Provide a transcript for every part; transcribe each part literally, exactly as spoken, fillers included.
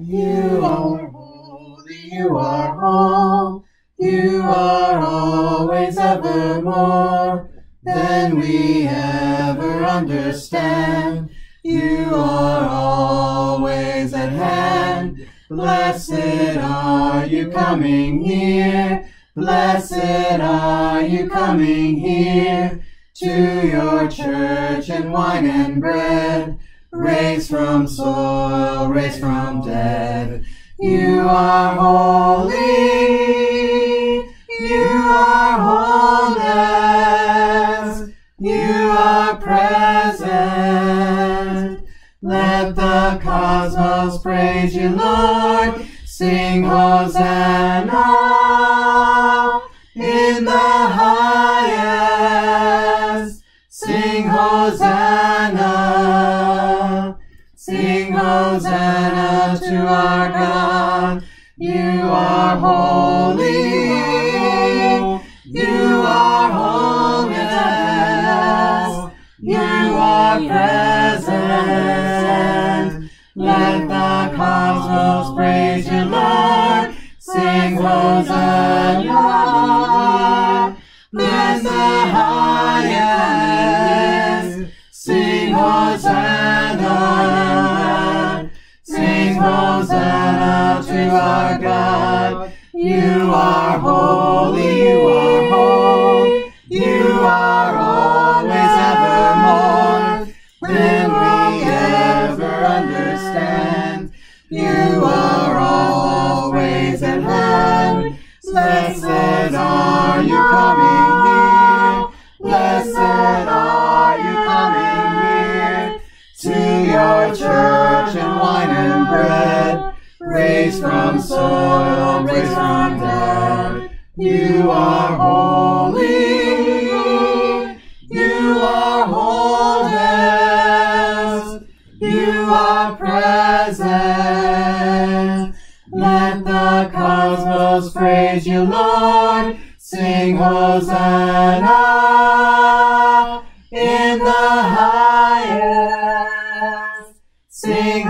You are holy, you are whole, you are always evermore than we ever understand. You are always at hand. Blessed are you coming here. Blessed are you coming here to your church and wine and bread, raised from soil, raised from dead. You are holy, you are wholeness, you are present. Let the cosmos praise you, Lord. Sing Hosanna in the highest. Sing Hosanna. Sing Hosanna to our God. You are holy. You are holiness. You are present. Let the cosmos praise you, Lord. Sing Hosanna in the highest. Sing Hosanna. Sing Hosanna to our God. You are holy, you are whole, you are always evermore than we ever understand. You are always at hand. Blessed are you coming here. Blessed are you coming here to your church and wine and bread, raised from soil, raised from dead. You are holy, you are wholeness, you are present. Let the cosmos praise you, Lord. Sing Hosanna in the highest. Sing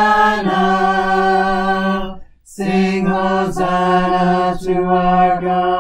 Hosanna. Sing Hosanna to our God.